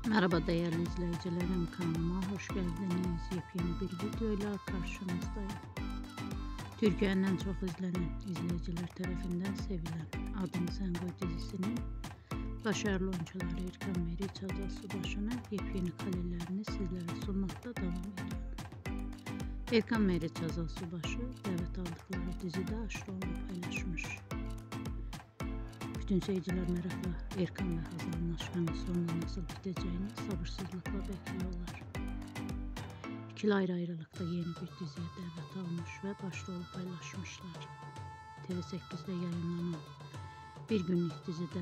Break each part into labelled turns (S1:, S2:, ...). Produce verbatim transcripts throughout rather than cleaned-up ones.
S1: Merhaba değerli izleyicilerim, kanalıma hoş geldiniz. Yepyeni bir videoyla karşınızdayım. Türkiye'nin en çok izlenen izleyiciler tarafından sevilen Adını Sen Koy dizisinin başarılı oyuncuları Erkan Meriç, Hazal Subaşı'nın yepyeni karelerini sizlere sunmakta devam ediyor. Erkan Meriç, Hazal Subaşı davet aldıkları dizide aşklarını paylaşmış. Bütün seyirciler merakla Erkan ve Hazal'ın aşkının sonunda nasıl biteceğini sabırsızlıkla bekliyorlar. İkili ayrı ayrılıkta yeni bir diziye davet almış ve başrolü paylaşmışlar. T V sekizde yayınlanan bir günlük dizide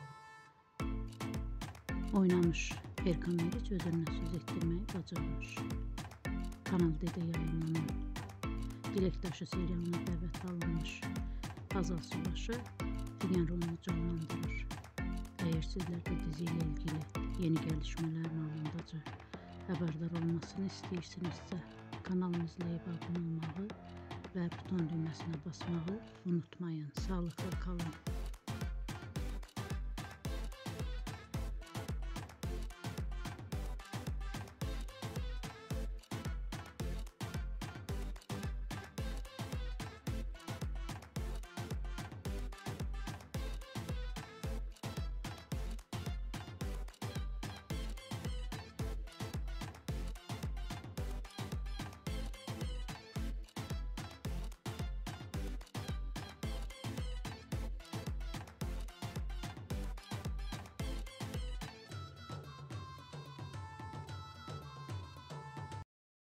S1: oynamış Erkan Meriç özüne söz ettirmeyi başarmış. Kanal D'de yayınlanan Dilek Daşı serialına davet alınmış Hazal Subaşı Figen rolunu canlandırır. Eğer sizler de diziyle ilgili yeni gelişmelerin anındaca haberdar olmasını istəyirsinizsə kanalımızla abone olmağı ve buton düğmesine basmağı unutmayın. Sağlıklı kalın.